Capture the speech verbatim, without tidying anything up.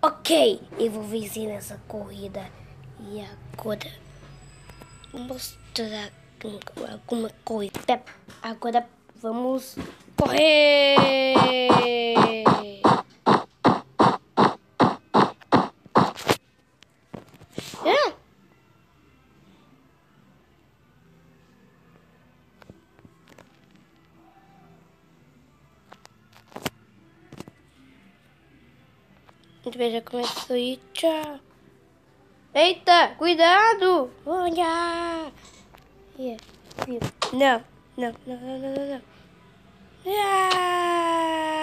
Ok, eu vou vencer nessa corrida. E agora vou mostrar alguma coisa. Agora vamos correr. É? A gente já começou aí, tchau. Eita, cuidado! Olha! Yeah. Não, não, não, não, não, não. Ah!